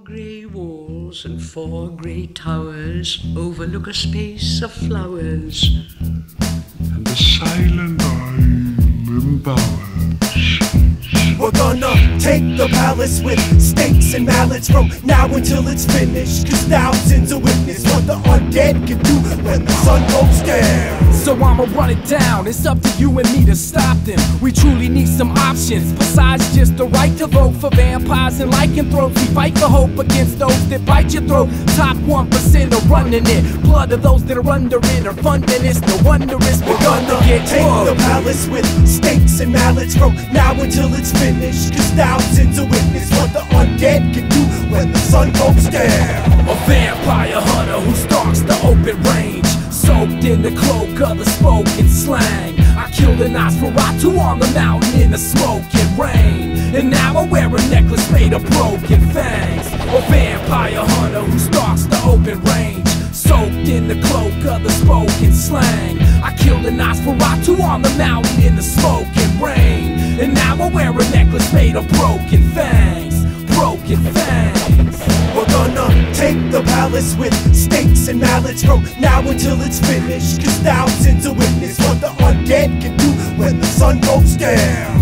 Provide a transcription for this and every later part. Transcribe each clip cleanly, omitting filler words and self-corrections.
Grey walls and 4 grey towers overlook a space of flowers and the silent island bowers. We're gonna take the palace with stakes and mallets from now until it's finished. 'Cause thousands are witness what the undead can do when the sun goes down. So I'ma run it down, it's up to you and me to stop them. We truly need some options, besides just the right to vote for vampires and lycanthropes. We fight for hope against those that bite your throat. Top 1% are running it, blood of those that are under it are funding this. No wonder it's begun to get take the palace with stakes and mallets from now until it's finished. 'Cause thousands are witness what the undead can do when the sun goes down. A vampire hunter who stalks the open range, soaked in the cloak of the spoken slang. I killed an Nosferatu on the mountain in the smoke and rain, and now I wear a necklace made of broken fangs. A vampire hunter who stalks the open range, soaked in the cloak of the spoken slang. I killed an Nosferatu on the mountain in the smoke and rain, and now I wear a necklace made of broken fangs. Broken fangs. We're gonna take the palace with stakes and mallets from now until it's finished. 'Cause thousands are witness what the undead can do when the sun goes down.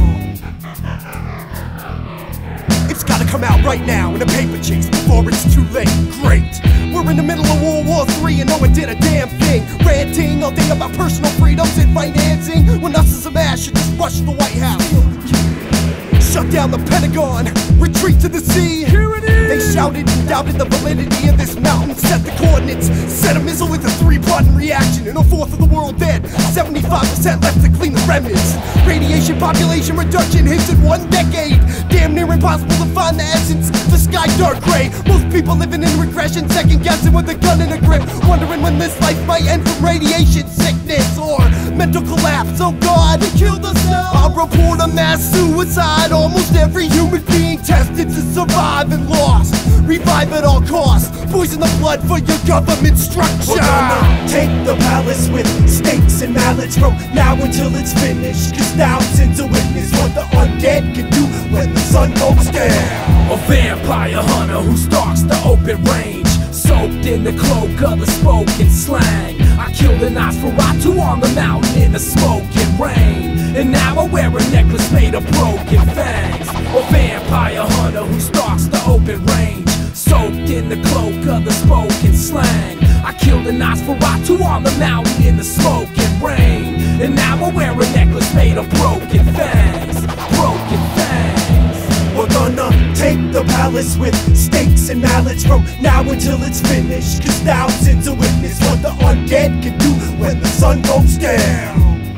It's gotta come out right now in a paper chase before it's too late. Great! We're in the middle of World War III and no one did a damn thing. Ranting all day about personal freedoms and financing, when us as a mass should just rush the White House. Shut down the Pentagon, retreat to the sea. Here it is. They shouted and doubted the validity of this mountain. Set the coordinates, set a missile with a 3-button reaction, and 1/4 of the world dead. 75% left to clean the remnants. Radiation population reduction hits in 1 decade. Damn near impossible to find the essence. The sky dark gray. Most people living in regression, second guessing with a gun in a grip, wondering when this life might end from radiation sickness or mental collapse. Oh God, they killed us now. I'll report a mass suicide. Almost every human being tested to survive and lost. Revive at all costs. Poison the blood for your government structure. We're gonna take the palace with stakes and mallets from now until it's finished. 'Cause thousands are witness what the undead can do when the sun goes down. A vampire hunter who stalks the open range, soaked in the cloak of the spoken slang. I killed an Nosferatu on the mountain in the smoke and rain, and now I wear a necklace made of broken fangs. A vampire hunter who stalks the open range, soaked in the cloak of the spoken slang. I killed an Nosferatu on the mountain in the smoke and rain, and now I wear a necklace made of broken fangs. Broken fangs. We're gonna take the palace with stakes and mallets from now until it's finished. 'Cause thousands are witness what the undead can do when the sun goes down.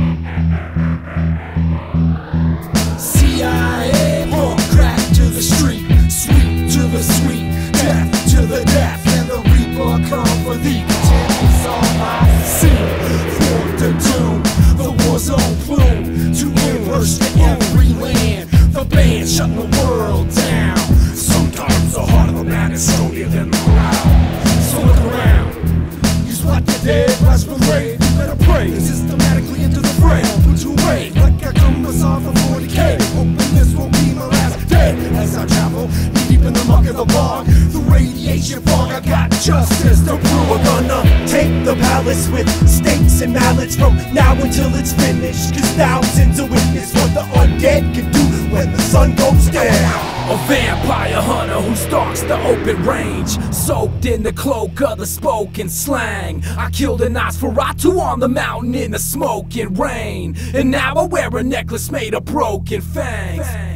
CIA, pump crack to the street, sweet to the sweet, death to the death, and the reaper come for thee. Continues on my scene, for the doom, the war zone plume, to inverse to every land. The band shutting the world down. Sometimes the heart of a man is stronger than the ground. So look around, you spot the dead, blast with rain. You better pray, systematically into the fray. Put you away, like I come with on for 40K. Hoping this won't be my last day. As I travel, deep in the muck of the bog, the radiation fog, I got justice to prove. We're gonna take the palace with stakes and mallets from now until it's finished. 'Cause thousands are witness what the undead can do when the sun goes down. A vampire hunter who stalks the open range, soaked in the cloak of the spoken slang. I killed an Nosferatu on the mountain in the smoke and rain, and now I wear a necklace made of broken fangs.